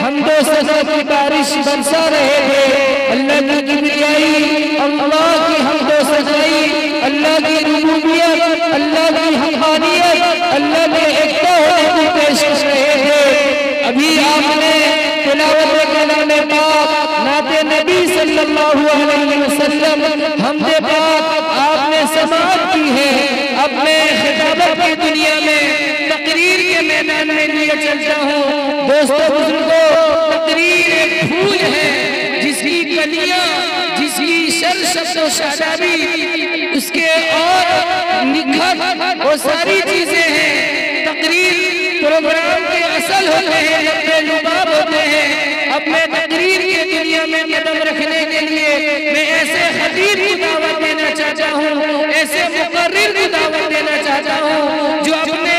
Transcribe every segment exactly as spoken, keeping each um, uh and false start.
हमदो सना की बारिश बरसा रहे थे। अल्लाह की किबरियाई, अल्लाह की हमदो सनाई, अल्लाह की रुबूबियत, अल्लाह की हक़ानियत, अल्लाह के एकता होने को पेश कर रहे थे। अभी आपने तिलावत कलाम पाक, नाते नबी सल्लल्लाहु अलैहि वसल्लम, हमदे पाक आपने समाअत की है। अब मैं खिताबत की दुनिया में तकरीर के मैदान में लिए चलता हूँ। दोस्तों बुजुर्गों, तकरीर एक फूल है जिसकी कलियां, जिसकी शर शब्द शादाबी, उसके और निखर वो सारी चीजें हैं। तकरीर प्रोग्राम के असल होते हैं, लब्बे लुबाब होते हैं। अब मैं तकरीर की दुनिया में कदम रखने के लिए मैं ऐसे खतीब को दावत देना चाहता हूँ, ऐसे मुकर्रिर को दावत देना चाहता हूँ जो अपने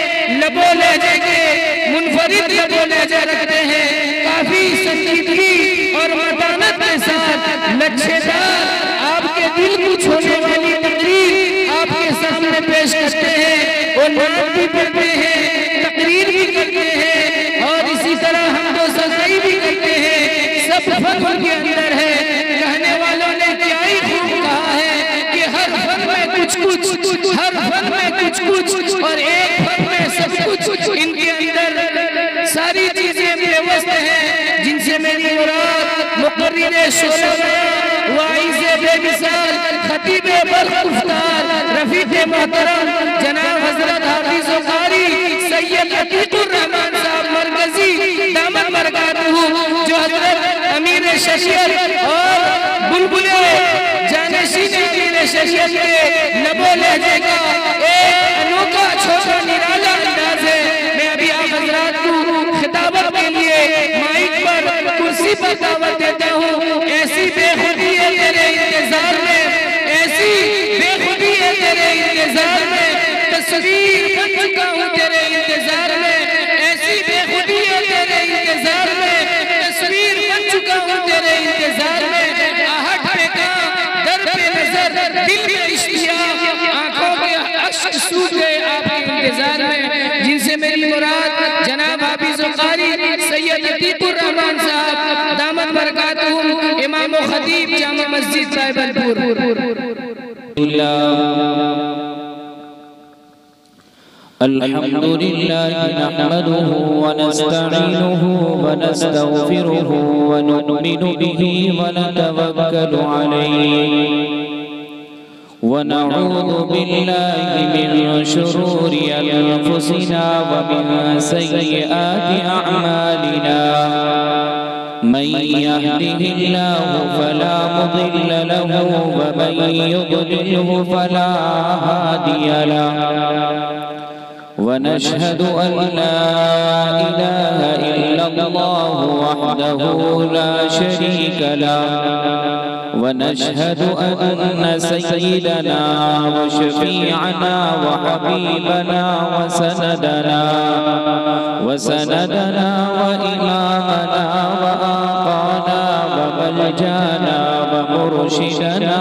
लबो लहजे के मुनफरिद लबो लहजा रखते हैं, काफी संजीदगी और मतानत के साथ लच्छेदार आपके दिल को छूने वाली तकरीर आपके सामने पेश करते हैं। वो नाम भी पढ़ते हैं, तकरीर भी करते हैं और इसी तरह हम दो सजाई भी करते हैं। सब फन उनके अंदर है। कहने वालों ने क्या ही खूब कहा है कि हर फन में कुछ कुछ, हर फन में कुछ कुछ और एक फन में सब कुछ। इनके अंदर सारी चीजें व्यवस्थित हैं जिनसे मेरी मुराद मुकर्रिर शोला वाइज़े बेमिसाल खतीबे बरगुफ्तार रफीक मोहतरम जनाब हजरत हाफिज़ कारी सैयद अतीकुर रहमान साहब मरकजी दामन बरकातहू, जो हजरत अमीर शरीयत और बुलबुले जानशीन अमीर शरीयत के लबो लहजे का एक अनोखा छोटा निराला अंदाज है। मैं अभी आप हजरात को खिताबत के लिए माइक पर कुर्सी पर दावत देता हूँ। ऐसी बेखुदी है तेरे इंतजार में, ऐसी बेखुदी है तेरे इंतजार में, तस्वीर बन चुका हूँ तेरे इंतजार में। ऐसी बेखुदी है तेरे इंतजार में, तस्वीर बन चुका हूँ तेरे इंतजार में। आहट पे काम, दर पे नजर, दिल में इश्तियाक, आंखों के अश्क सूख गए आपके इंतजार में। जिनसे मेरी मुराद जनाब हाफिज़ कारी सैयद अतीकुर रहमान साहब दामत बरकातहू, इमाम व खतीब जामा मस्जिद साहिबलपुर। अल्हम्दुलिल्लाह नहमदुहु व नस्तईनुहु व नस्तगफिरुहु व नु'मिनु बिही व नतवक्कलु अलैहि व नऊज़ु बिल्लाहि मिन शुरूरि अनफुसिना व मिन सय्यिआति अअमालिना। मन यहदिहिल्लाहु फला मुदिल्ल लहु व मन युद्लिल्हु फला हादिय लहु। ونشهد أن لا إله إلا الله وحده لا شريك له ونشهد أن سيدنا وشفيعنا وحبيبنا وسندنا وسندنا وإمامنا وآقانا وملجانا ومرشدنا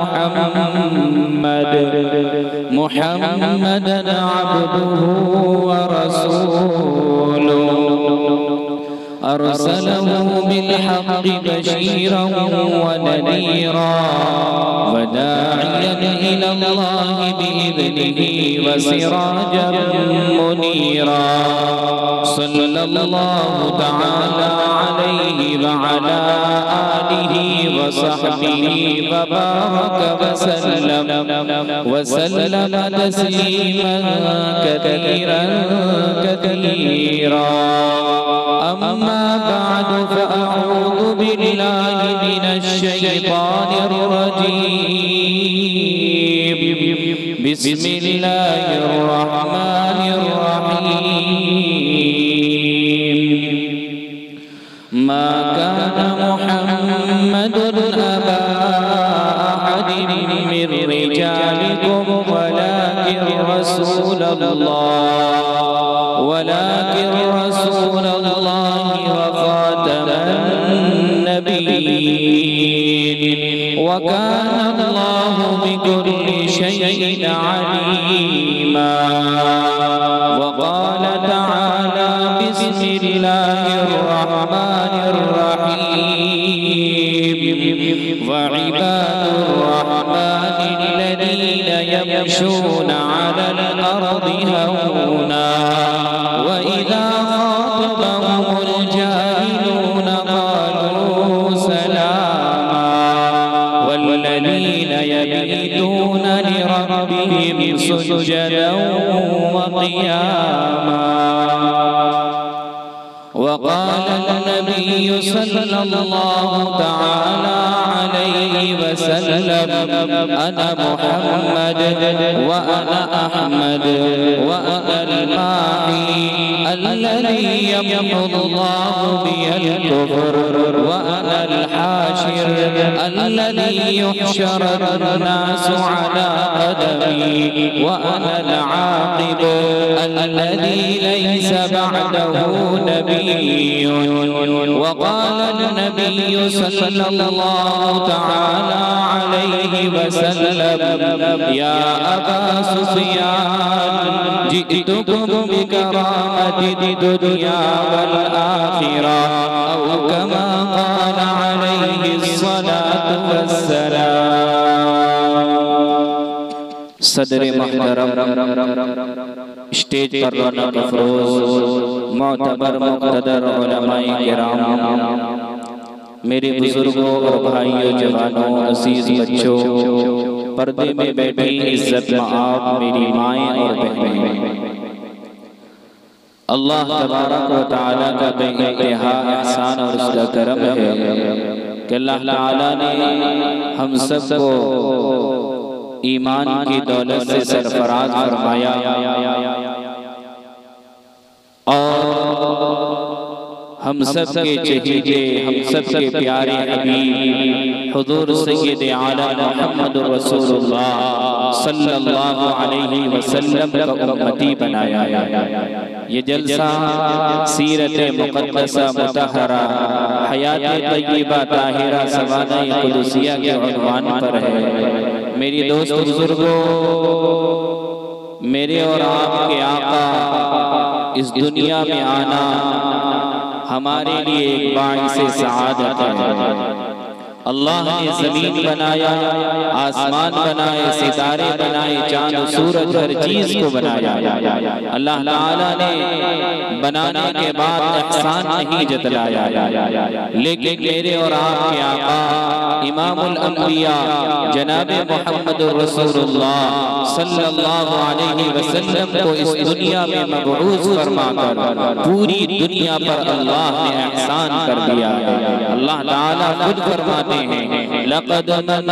محمد محمدا عبده ورسوله أرسله بالحق بشيرا ونذيرا وداعيا إلى الله بإذنه وسراجا منيرا. صلى الله تعالى عليه وعلى آله وصحبه وبارك وسلم وسلم تسليما كثيرا كثيرا. أما بعد فأعوذ بالله من الشيطان الرجيم. بسم الله الرحمن الرحيم. ما كان محمد أبا أحد من رجالكم ولكن رسول الله ولكن رسول الله وخاتم النبيين وكان الله بكل شيء عليما. وقال تعالى بسم बिस्मिल्लाहिर रहमानिर रहीम वइबादुर रहमानिल्लज़ीना यमशूना अलल अर्दि हौना वइज़ा ख़ातबहुमुल जाहिलूना क़ालू सलामा वल्लज़ीना यबीतूना लिरब्बिहिम सुज्जदन वक़ियामा। वक़ाल अन्नबी सल्लल्लाहु तआला अलैहि वसल्लम अना मुहम्मद व अना अहमद व अना अल-माही अल्लज़ी यमहुल्लाहु बिहिल कुफ्र व अना अल-हाशिर अल्लज़ी युहशरु-n-नासु अला क़दमी व अना अल-आक़िब अल्लज़ी लैसा बअदहु नबी। वक़ाल अन्नबी सल्लल्लाहु तआला अलैहि वसल्लम या अबा सुफ़ियान जि'तुकुम बिकरामति दुनिया वल आखिरह औ कमा क़ाल अलैहि सलातु वस्सलाम। सदर मुहतरम, स्टेज पर रौनक अफरोज मोतबर मुक़्तदर उलमाए किराम, मेरे बुजुर्गों और भाइयों, जवानों, अजीज बच्चों, पर्दे में बैठी इज्जत आप मेरी माएँ और बहनें, अल्लाह तबारक व तआला का बेइंतहा एहसान और उसका करम है कि अल्लाह ताला ने हम सबको ईमान की दौलत से सरफराज फरमाया और हम सब के चहेते, हम सब के प्यारे हबीब हुजूर सय्यद आलम मुहम्मद रसूलुल्लाह सल्लल्लाहु अलैहि वसल्लम का उम्मती बनाया। ये जलसा सीरत मुक़द्दसा मुतहरा हयात तय्यबा ताहिरा सवाना क़ुदसिया के उन्वान पर है। मेरी दोस्त बुजुर्गों, मेरे और आपके आका इस दुनिया में आना हमारे लिए एक बाइसे सआदत है। अल्लाह ने ज़मीन बनाया, आसमान बनाए, सितारे बनाए, चांद सूरज हर चीज को बनाया। अल्लाह ताला ने बनाने के बाद एहसान नहीं जतलाया, लेकिन मेरे और आपके आका इमामुल अंबिया जनाबे मुहम्मद रसूलुल्लाह सल्लल्लाहु अलैहि वसल्लम को इस दुनिया में मबऊस फरमाकर पूरी दुनिया पर अल्लाह ने एहसान कर दिया है। अल्लाह ताला खुद फरमाते लक़द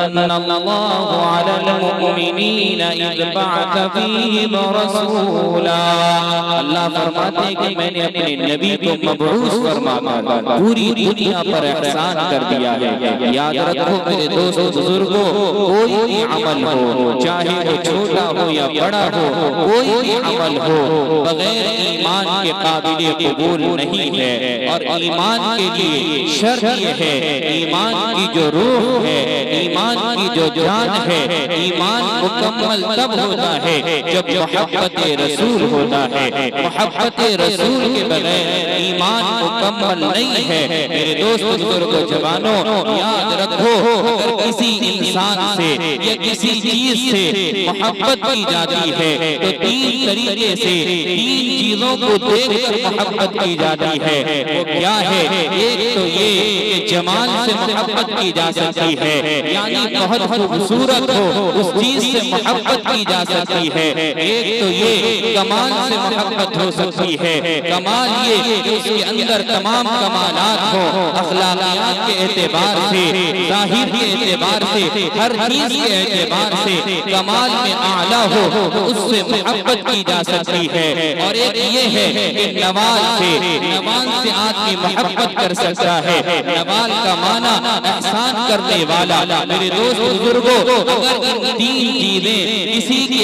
मन्नल्लाहु अलल मुमिनीना इज़ बअथ फ़ीहिम रसूला। अल्लाह फरमाते हैं कि मैंने अपने नबी को मबऊस फरमाकर पूरी दुनिया पर एहसान कर दिया है। याद रखो मेरे दोस्तों बुजुर्गों, कोई भी अमल हो, चाहे वो छोटा हो या बड़ा हो, कोई भी अमल हो बगैर ईमान के काबिल कबूल नहीं है। और ईमान के लिए शर्त ये है, ईमान की जो रूह है, ईमान की जो जान है, ईमान मुकम्मल तब होता है जब मोहब्बत रसूल होता है। मोहब्बत रसूल के बगैर ईमान मुकम्मल नहीं है। मेरे दोस्त बुजुर्गों जवानों, याद रखो अगर किसी इंसान से या किसी चीज से मोहब्बत की जाती है तो तीन तरीके से, तीन चीजों को देखकर मोहब्बत की जाती है। वो क्या है? एक तो ये कि जमाल से मोहब्बत की जा सकती है, यानी बहुत खूबसूरत हो उस चीज से मोहब्बत की जा सकती है। एक तो ये कमाल से मोहब्बत हो सकती है। कमाल ये कि उसके अंदर तमाम कमालात हो, अखलाकियात के एतबार से, जाहिर के एतबार से, हर चीज के एतबार से कमाल में आला हो तो उससे मोहब्बत की जा सकती है। और एक ये है कि नवाल से, नवाल से आदमी मोहब्बत कर सकता है। नवाल का माना एहसान करने वाला। मेरे दोस्त बुजुर्गों, अगर इन तीन चीजें किसी के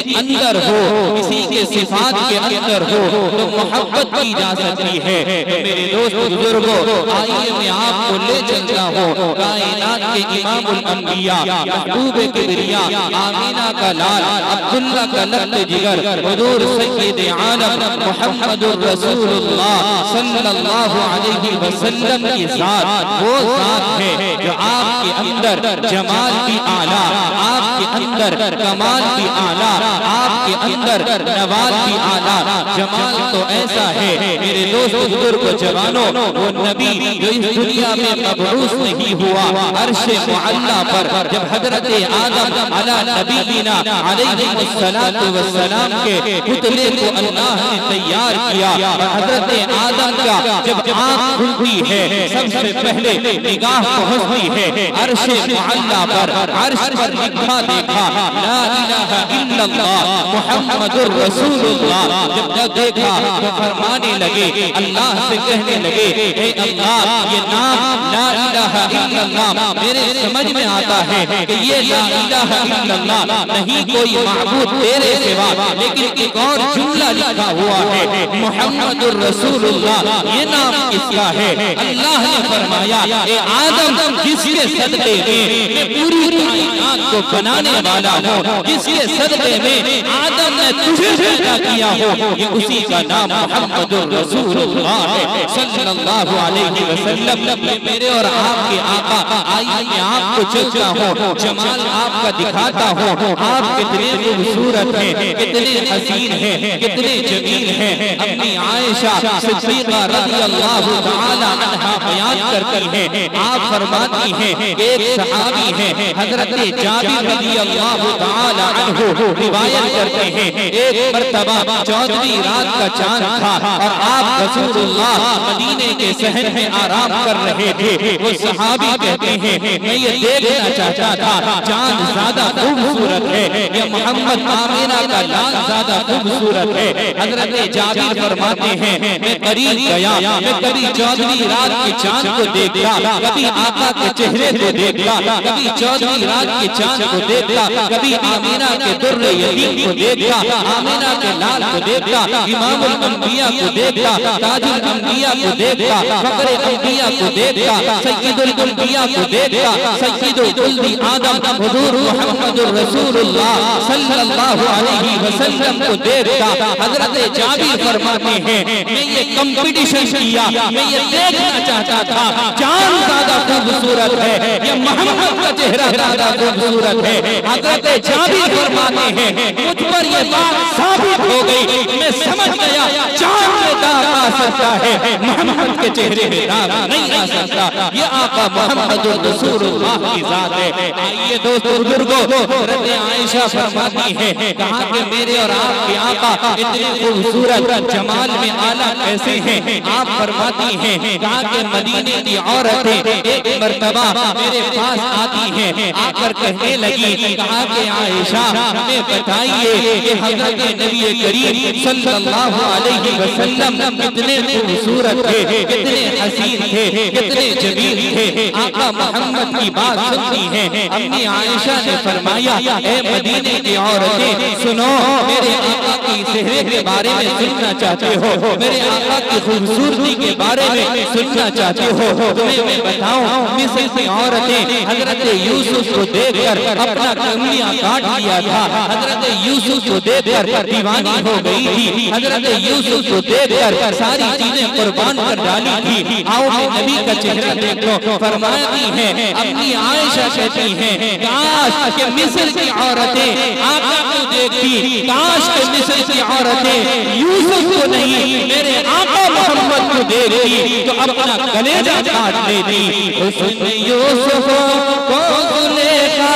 अंदर हो, किसी के सिफात के अंदर हो तो मोहब्बत की जा सकती है। तो मेरे दोस्त बुजुर्गों, आइए मैं आपको ले चलता हूँ कायनात के इमामुल अंबिया, महबूब किबरिया, आमीना का लाल, अब्दुल्ला का लख्त जिगर, हुजूर सय्यद आलम मुहम्मदुर रसूलुल्लाह सल्लल्लाहु अलैहि वसल्लम की जात, वो जात है जो आपके अंदर जमाल भी आला, आपके अंदर कमाल भी आला, आपके अंदर नवाज भी आला। जमाल तो ऐसा है मेरे दोस्त बुजुर्ग जवानों, वो नबी जो इस दुनिया में मबरूस नहीं हुआ, अर्शे मुअल्ला पर जब हजरत आदम अला नबीना अलैहिस्सलातु वस्सलाम के पुतले को अल्लाह ने तैयार किया, हजरत आदम का जब आँख खुलती है सबसे पहले निगाह पहुंचती है अर्शे मुअल्ला पर, अर्श पर लिखा देखा ला इलाहा इल्लल्लाह मुहम्मदुर रसूलुल्लाह। जब तक देखा तो फरमाने लगे, अल्लाह से कहने लगे, हे अल्लाह ये नाम ला इलाहा इल्लल्लाह मेरे समझ में आता है कि ये ला इलाहा इल्लल्लाह नहीं कोई माबूद तेरे सिवा, लेकिन एक और जुमला लिखा हुआ है मुहम्मदुर रसूलुल्लाह, ये नाम किसका है? अल्लाह ने फरमाया, ए आदम जिसके सदके में मैं पूरी कायनात को बनाने वाला हूँ, जिसके सदके में आदम ने तुझे पैदा किया हो, ये उसी का नाम मुहम्मदुर रसूलुल्लाह है सल्लल्लाहु अलैहि वसल्लम। ये मेरे और आपके आका, आइए मैं आपको चलता हूँ, जमाल आपका दिखाता हूँ, आप कितने खूबसूरत हैं, कितने हसीन हैं, कितने जमील हैं। अपनी आयशा सिद्दीक़ा रज़ियल्लाहु तआला अन्हा बयान करती हैं, आप फरमाती हैं एक सहाबी हैं हजरत जाबिर रज़ियल्लाहु तआला अन्हु रिवायत करते हैं, एक मर्तबा चौदहवीं रात का चांद था और आप रसूलुल्लाह मदीने के शहर में आराम कर रहे थे। वो सहाबी कहते हैं मैं ये देखना चाहता था चांद ज्यादा खूबसूरत है या मोहम्मद आमीना का लाल ज्यादा खूबसूरत है। हजरत जाबिर फरमाते हैं मैं करीब गया, मैं कभी चौदहवीं रात के चांद को देखता, कभी आका के चेहरे को देखता, कभी चौदहवीं रात के चांद को देखता, कभी आमीना के दुर्रे यतीम को देखता, आमीना के लाल को देखता, इमामुल अंबिया को देखता, ताजुल अंबिया को देखता, फखरे अंबिया को देखता, सय्यदुल अंबिया को देखता, सय्यदुल कुल्ली आदम हुजूर मुहम्मदुर रसूलुल्लाह सल्लल्लाहु अलैहि वसल्लम को देखता। हजरत जाबिर फरमाते हैं मैं ये कंपटीशन किया, मैं ये देखना चाहता था चांद ज्यादा खूबसूरत है या मोहम्मद का चेहरा ज्यादा खूबसूरत है। हजरत जाबिर फरमाते हैं मुझ पर ये बात साबित हो गई, मैं समझ गया चांद में दाग आ सकता है, मोहम्मद के चेहरे में दाग नहीं आ सकता। ये आका मुहम्मदुर रसूलुल्लाह की जात है। आइए दोस्तों बुजुर्गों, हजरत आयशा फरमाती है कहा कि मेरे और आपके आका इतने खूबसूरत जमाल में आला कैसे हैं? आप फरमाती हैं कहा कि मदीने की औरतें एक मर्तबा मेरे पास आती हैं, आकर कहने लगी कहा कि आयशा हमें बताइए कि हजरत नबी करीम सल्लल्लाहु अलैहि वसल्लम कितने खूबसूरत थे, कितने हसीन थे, कितने जमील थे। आका मोहम्मद की बात सुनती हैं। अपनी आयशा ने फरमाया ए मदीने की औरतें सुनो, मेरे आका की चेहरे के बारे में सुनना चाहते हो, मेरे आका की खूबसूरती के बारे में सुनना चाहते हो, तुम्हें मैं बताऊं मिस्र की औरतें हजरत यूसुफ को देखकर अपना कंगलियां काट लिया था, हजरत यूसुफ को देखकर दीवानी हो गई थी, हजरत यूसुफ को देखकर सारी चीजें कुर्बान कर डाली थी। आओ नबी का चेहरा देखो। फरमाती हैं अपनी आयशा कहती हैं काश के मिस्र की औरतें आका को देखती, काश के मिस्र की औरतें यूसुफ को नहीं मेरे आका मोहम्मद को देखती तो अपना कलेजा काट लेती। हुस्न यूसुफ को जुलेखा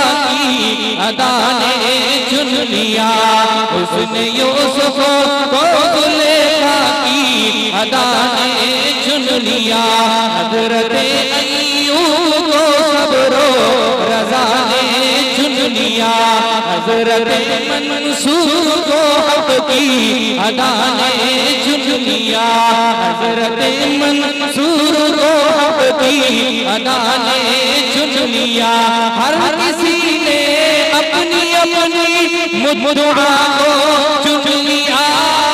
की अदा ने चुन लिया, हुस्न यूसुफ को जुलेखा की अदा ने चुन लिया, हजरत अय्यूब को सब्रो रज़ा ने चुन लिया, हजरत मंसूर को हक की अदा ने चुन लिया, हजरत मंसूर को हक की अदा ने चुन लिया। हर किसी ने अपनी अपनी मुद्दुआ को चुन लिया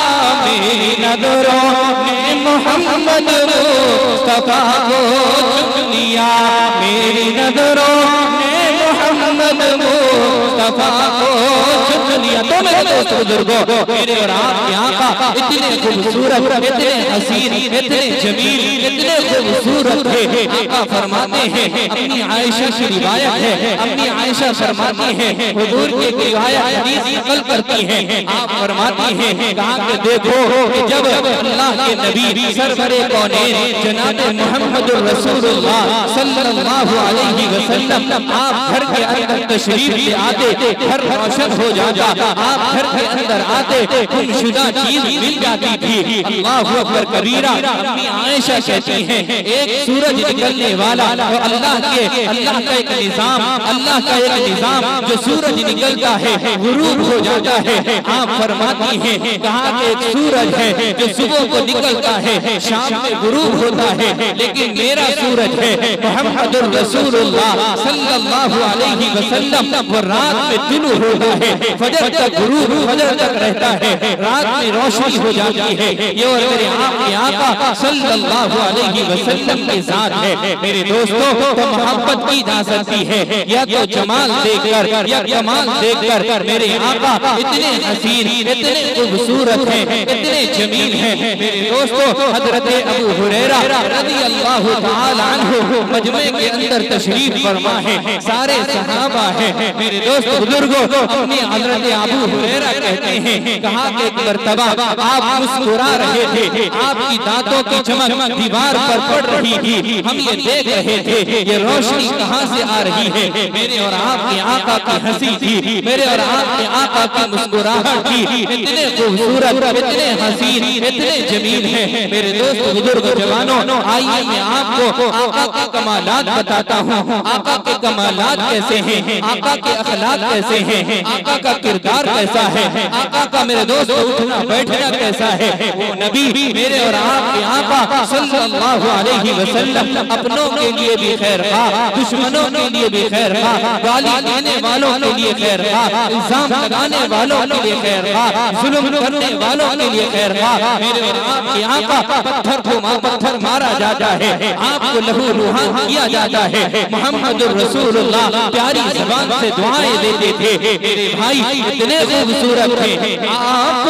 मेरी नजरों ने मोहम्मद मुस्तफा को चुन लिया मेरी नजरों ने मोहम्मद मुस्तफा को चुन लिया। तो मेरे दोस्त बुजुर्गों, मेरे और आपके आका इतने खूबसूरत, इतने हसीन, इतने जमील, इतने खूबसूरत है। आका फरमाते हैं, अपनी आयशा की रिवायत है, अपनी आयशा फरमाती है, हुजूर की रिवायत हदीस नकल करती है। आप फरमाती हैं, कहा कि देखो कि जब अल्लाह के नबी सरवरे कौनैन जनाब मोहम्मद रसूलुल्लाह सल्लल्लाहु अलैहि वसल्लम आप घर के अंदर तशरीफ ले आते, घर रोशन हो जाता, आप घर के अंदर आते, गुमशुदा चीज मिल जाती थी। अल्लाहु अकबर कबीरा। अपनी आयशा कहती हैं, एक सूरज निकलने वाला तो अल्लाह के अल्लाह का एक निजाम, अल्लाह का एक निजाम जो सूरज निकलता है गुरूब हो जाता है। आप फरमाती हैं, कहा कि एक सूरज है जो सुबह को निकलता है, शाम में गुरूब होता है, लेकिन मेरा सूरज है मुहम्मदुर रसूलुल्लाह सल्लल्लाहु अलैहि वसल्लम, वो रात में तुलू होता है, फजर तक गुरूब, फजर तक रहता है, रात में रोशनी हो जाती है। ये और मेरे आपके आका सल्लल्लाहु अलैहि वसल्लम के साथ है। मेरे दोस्तों, तो मोहब्बत की जा सकती है या तो जमाल देखकर या कमाल देखकर। मेरे आका इतने हसीन, इतने खूबसूरत हैं, इतने जमील हैं। मेरे दोस्तों, हजरत अबू हुरैरा रज़ियल्लाहु ताला अन्हु मजमे के अंदर तशरीफ फरमा है, सारे सहाबा हैं। मेरे दोस्त बुजुर्गों, अपने हजरत अबू हुरैरा कहते हैं, कहा कि एक मर्तबा आप मुस्कुरा रहे थे, आपकी दांतों की चमक दीवार पर पड़ रही थी, हम ये देख रहे थे ये रोशनी कहाँ से आ रही है। मेरे और आपके आका की हंसी थी, मेरे और आपके आका की मुस्कुराहट थी, इतने खूबसूरत, इतने हसीन, इतने जमील हैं। मेरे दोस्त बुजुर्ग जवानों, आइए मैं आपको आका के कमालात बताता हूँ। आका के कमालात कैसे हैं, आका के अखलाक कैसे हैं, आका का किरदार कैसा है, आका का मेरे दोस्त उठना बैठना कैसा है। वो नबी मेरे और आपके आका सल्लल्लाहु अलैहि वसल्लम अपनों के लिए भी खैर खा, दुश्मनों के लिए भी खैर खा, गाली देने वालों के लिए खैर खा, इल्जाम लगाने वालों के लिए खैर खा, जुल्म करने वालों के लिए खैर खा। मेरे और आपके आका पत्थर को मां पत्थर मारा जाता है, आपको लहू लुहान किया जाता है, मोहम्मदुर रसूलुल्लाह प्यारी ज़बान से दुआएं देते थे। मेरे भाई इतने खूबसूरत थे, आप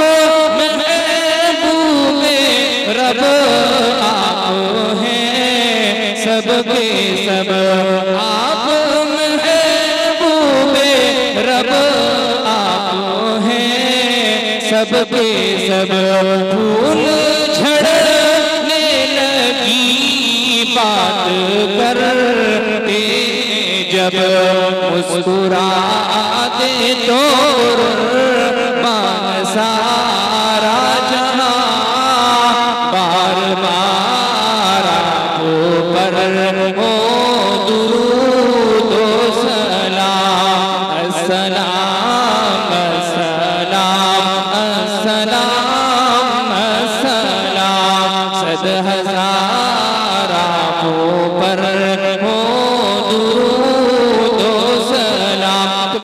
महबूबे रब आप हैं सबके सब, आप महबूबे रब आप हैं सबके सब। फूल झड़ने लगी बात करते जब मुस्कुराते तो मान सारा जहां, बार बार ऊपर हो दुरूद ओ सलाम, अस्सलाम अस्सलाम अस्सलाम